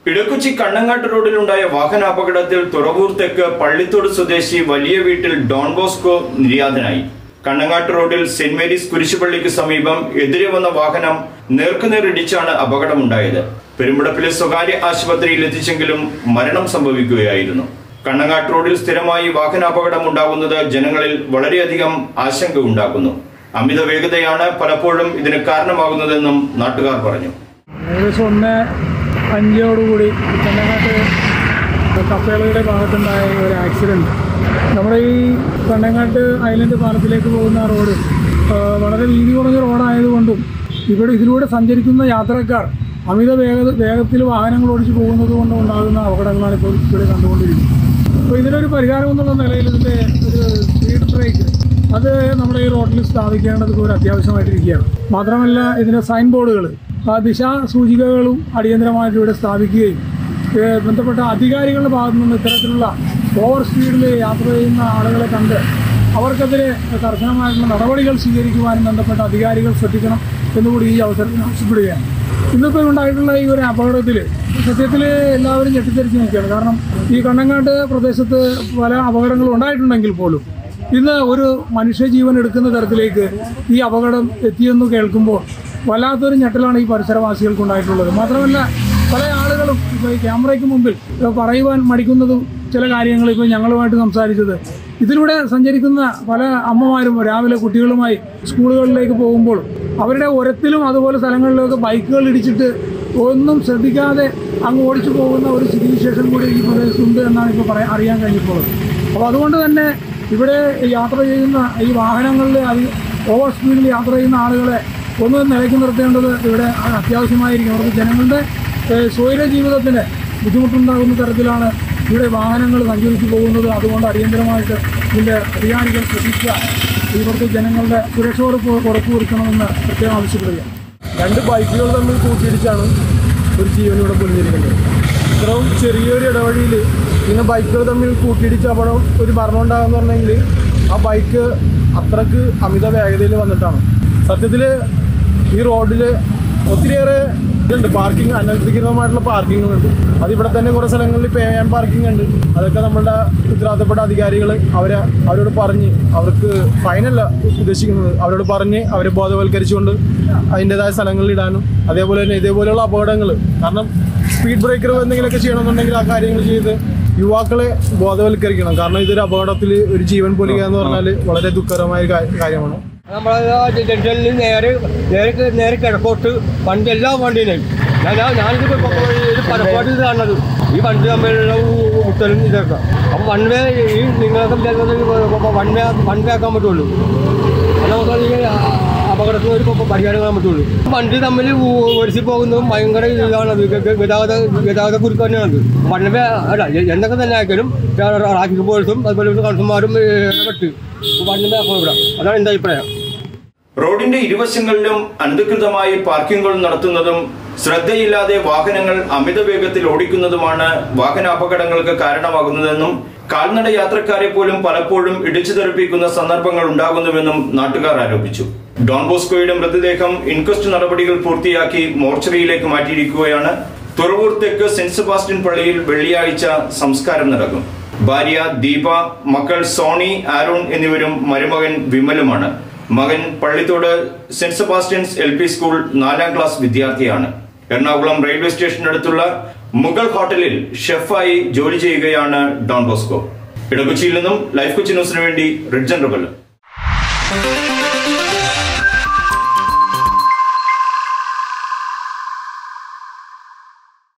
ഇടക്കൊച്ചി കണ്ണങ്ങാട്ട് റോഡിലുണ്ടായ വാഹനാപകടത്തിൽ തുറവൂർ തെക്ക് പള്ളിത്തോട് സ്വദേശി വലിയ വീട്ടിൽ ഡോൺ ബോസ്കോ നിര്യാതനായി. കണ്ണങ്ങാട്ട് റോഡിൽ സെന്റ് മേരീസ് കുരിശുപള്ളിക്ക് സമീപം എതിരെ വന്ന വാഹനം നേർക്കുനേർ ഇടിച്ചാണ് അപകടമുണ്ടായത്. പെരുമ്പടപ്പിലെ സ്വകാര്യ ആശുപത്രിയിൽ എത്തിച്ചെങ്കിലും മരണം സംഭവിക്കുകയായിരുന്നു. കണ്ണങ്ങാട്ട് റോഡിൽ സ്ഥിരമായി വാഹനാപകടം ഉണ്ടാകുന്നത് ജനങ്ങളിൽ വളരെയധികം ആശങ്ക ഉണ്ടാക്കുന്നു. അമിത വേഗതയാണ് പലപ്പോഴും ഇതിന് കാരണമാകുന്നതെന്നും നാട്ടുകാർ പറഞ്ഞു. 1:05 കണ്ണങ്ങാട്ട് കപ്പേളയുടെ ഭാഗത്തുണ്ടായ ഒരു ആക്സിഡൻറ്റ്. നമ്മുടെ ഈ കണ്ണങ്ങാട്ട് ഐലൻഡ് പാലത്തിലേക്ക് പോകുന്ന റോഡ് വളരെ വീതി കുറഞ്ഞ റോഡായതുകൊണ്ടും ഇതിലൂടെ സഞ്ചരിക്കുന്ന യാത്രക്കാർ അമിത വേഗത്തിൽ വാഹനങ്ങൾ ഓടിച്ച് പോകുന്നത് കൊണ്ടും ഉണ്ടാകുന്ന അപകടങ്ങളാണ് ഇപ്പോൾ ഇവിടെ കണ്ടുകൊണ്ടിരിക്കുന്നത്. അപ്പോൾ ഇതിനൊരു പരിഹാരം എന്നുള്ള നിലയിൽ ഇതിൻ്റെ ഒരു സ്പീഡ് ബ്രേക്ക് അത് നമ്മുടെ ഈ റോഡിൽ സ്ഥാപിക്കേണ്ടത് ഒരു അത്യാവശ്യമായിട്ടിരിക്കുകയാണ്. മാത്രമല്ല ഇതിൻ്റെ സൈൻ ബോർഡുകൾ ദിശാ സൂചികകളും അടിയന്തരമായിട്ട് ഇവിടെ സ്ഥാപിക്കുകയും ബന്ധപ്പെട്ട അധികാരികളുടെ ഭാഗത്തു നിന്ന് ഇത്തരത്തിലുള്ള ഓവർ സ്പീഡിൽ യാത്ര ചെയ്യുന്ന ആളുകളെ കണ്ട് അവർക്കെതിരെ കർശനമായിട്ടുള്ള നടപടികൾ സ്വീകരിക്കുവാനും ബന്ധപ്പെട്ട അധികാരികൾ ശ്രദ്ധിക്കണം എന്നുകൂടി ഈ അവസരത്തിൽ ആവശ്യപ്പെടുകയാണ്. ഇന്നിപ്പോൾ ഉണ്ടായിട്ടുള്ള ഈ ഒരു അപകടത്തിൽ സത്യത്തിൽ എല്ലാവരും ഞെട്ടിത്തെറിച്ച് നിൽക്കുകയാണ്. കാരണം ഈ കണ്ണങ്ങാട്ട് പ്രദേശത്ത് പല അപകടങ്ങളും ഉണ്ടായിട്ടുണ്ടെങ്കിൽ പോലും ഇന്ന് ഒരു മനുഷ്യജീവൻ എടുക്കുന്ന തരത്തിലേക്ക് ഈ അപകടം എത്തിയെന്ന് കേൾക്കുമ്പോൾ വല്ലാത്തൊരു ഞെട്ടലാണ് ഈ പരിസരവാസികൾക്കുണ്ടായിട്ടുള്ളത്. മാത്രമല്ല പല ആളുകളും ഇപ്പോൾ ഈ ക്യാമറയ്ക്ക് മുമ്പിൽ പറയുവാൻ മടിക്കുന്നതും ചില കാര്യങ്ങൾ ഇപ്പോൾ ഞങ്ങളുമായിട്ട് സംസാരിച്ചത്, ഇതിലൂടെ സഞ്ചരിക്കുന്ന പല അമ്മമാരും രാവിലെ കുട്ടികളുമായി സ്കൂളുകളിലേക്ക് പോകുമ്പോൾ അവരുടെ ഉരത്തിലും അതുപോലെ സ്ഥലങ്ങളിലൊക്കെ ബൈക്കുകൾ ഇടിച്ചിട്ട് ഒന്നും ശ്രദ്ധിക്കാതെ അങ്ങ് ഓടിച്ചു പോകുന്ന ഒരു സ്ഥിതിവിശേഷം കൂടി ഈ പ്രദേശത്തുണ്ട് എന്നാണ് ഇപ്പോൾ അറിയാൻ കഴിഞ്ഞിട്ടുള്ളത്. അപ്പോൾ അതുകൊണ്ട് തന്നെ ഇവിടെ യാത്ര ചെയ്യുന്ന ഈ വാഹനങ്ങളിൽ ഓവർ സ്പീഡിൽ യാത്ര ചെയ്യുന്ന ആളുകളെ ഒന്ന് നിലയ്ക്ക് നിർത്തേണ്ടത് ഇവിടെ അത്യാവശ്യമായിരിക്കും. അവർക്ക് ജനങ്ങളുടെ സ്വൈര ജീവിതത്തിന് ബുദ്ധിമുട്ടുണ്ടാകുന്ന തരത്തിലാണ് ഇവിടെ വാഹനങ്ങൾ സഞ്ചരിച്ചു പോകുന്നത്. അതുകൊണ്ട് അടിയന്തരമായിട്ട് ഇതിൻ്റെ അധികാരികൾ ശ്രദ്ധിക്കുക, ഇവിടുത്തെ ജനങ്ങളുടെ സുരക്ഷ ഉറപ്പുവരുത്തണമെന്ന് പ്രത്യേകം ആവശ്യപ്പെടുകയാണ്. 2 ബൈക്കുകൾ തമ്മിൽ കൂട്ടിയിടിച്ചാണ് ഒരു ജീവനിവിടെ പൊലിഞ്ഞിരിക്കുന്നത്. ഇത്രയും ചെറിയൊരു ഇടവഴിയിൽ ഇങ്ങനെ ബൈക്കുകൾ തമ്മിൽ കൂട്ടിയിടിച്ച് ഒരു മരണം ഉണ്ടാകുമെന്ന് പറഞ്ഞെങ്കിൽ ആ ബൈക്ക് അത്രക്ക് അമിത വേഗതയിൽ വന്നിട്ടാണ്. സത്യത്തിൽ ഈ റോഡിൽ ഒത്തിരിയേറെ ഇതുണ്ട്, പാർക്കിംഗ് അനധികൃതമായിട്ടുള്ള പാർക്കിങ്ങുകളുണ്ട്. അതിവിടെ തന്നെ കുറേ സ്ഥലങ്ങളിൽ പേയ്മെൻറ്റ് പാർക്കിംഗ് ഉണ്ട്. അതൊക്കെ നമ്മളുടെ ഉത്തരവാദിത്തപ്പെട്ട അധികാരികൾ അവരോട് പറഞ്ഞ്, അവർക്ക് ഫൈനല്ല ഉദ്ദേശിക്കുന്നത്, അവരോട് പറഞ്ഞ് അവരെ ബോധവൽക്കരിച്ചുകൊണ്ട് അതിൻ്റെതായ സ്ഥലങ്ങളിൽ ഇടാനും, അതേപോലെ തന്നെ ഇതേപോലെയുള്ള അപകടങ്ങൾ, കാരണം സ്പീഡ് ബ്രേക്കർ എന്തെങ്കിലുമൊക്കെ ചെയ്യണമെന്നുണ്ടെങ്കിൽ ആ കാര്യങ്ങൾ ചെയ്ത് യുവാക്കളെ ബോധവൽക്കരിക്കണം. കാരണം ഇതൊരു അപകടത്തിൽ ഒരു ജീവൻ പൊലിക്കുക എന്ന് പറഞ്ഞാൽ വളരെ ദുഃഖകരമായ കാര്യമാണ്. നമ്മളെ ജംഗ്ഷനിൽ നേരെ കിഴക്കോട്ട് വണ്ടി എല്ലാ വണ്ടിയിലും ഞാനിത് പലപ്പോഴും ഇത് കാണുന്നത് ഈ വണ്ടി തമ്മിലുള്ള ഉത്തരം ഇതൊക്കെ. അപ്പം വൺ വേ ഈ നിങ്ങളൊക്കെ വൺ വേ ആക്കാൻ പറ്റുള്ളൂ. നമുക്ക് അപകടത്തിന് ഒരു പരിഹാരം കാണാൻ പറ്റുള്ളൂ. വണ്ടി തമ്മിൽ ഒരിച്ച് പോകുന്നതും ഭയങ്കര ഇതാണത്, ഗതാഗത കുരുക്ക് തന്നെയാണത്. വൺ വേ അല്ല എന്തൊക്കെ തന്നെ ആയാലും ട്രാഫിക് പോലീസും അതുപോലെ കൺസൂമറും ഇടപെട്ട് വൺ വേ ആക്കണം ഇവിടെ. അതാണ് എൻ്റെ അഭിപ്രായം. റോഡിന്റെ ഇരുവശങ്ങളിലും അനധികൃതമായി പാർക്കിങ്ങുകൾ നടത്തുന്നതും ശ്രദ്ധയില്ലാതെ വാഹനങ്ങൾ അമിത വേഗത്തിൽ ഓടിക്കുന്നതുമാണ് വാഹനാപകടങ്ങൾക്ക് കാരണമാകുന്നതെന്നും കാൽനട യാത്രക്കാരെ പോലും പലപ്പോഴും ഇടിച്ചു തെറിപ്പിക്കുന്ന സന്ദർഭങ്ങൾ ഉണ്ടാകുന്നുവെന്നും നാട്ടുകാർ ആരോപിച്ചു. ഡോൺ ബോസ്കോയുടെ മൃതദേഹം ഇൻക്വസ്റ്റ് നടപടികൾ പൂർത്തിയാക്കി മോർച്ചറിയിലേക്ക് മാറ്റിയിരിക്കുകയാണ്. തുറവൂർ തെക്ക് സെന്റ് സെബാസ്റ്റ്യൻ പള്ളിയിൽ വെള്ളിയാഴ്ച സംസ്കാരം നടക്കും. ഭാര്യ ദീപ, മക്കൾ സോണി, ആരോൺ എന്നിവരും മരുമകൻ വിമലുമാണ്. മകൻ Pallithode saint Sebastian's LP school 4ാം ക്ലാസ് വിദ്യാർത്ഥിയാണ്. എറണാകുളം റെയിൽവേ സ്റ്റേഷനടുത്തുള്ള മുഗൾ ഹോട്ടലിൽ ഷെഫായി ജോലി ചെയ്യുകയാണ് ഡോൺ ബോസ്കോ. ഇടക്കൊച്ചിയിൽ നിന്നും ലൈഫ് കൊച്ചി ന്യൂസിനു വേണ്ടി റിഡ്ജൻ റബൽ.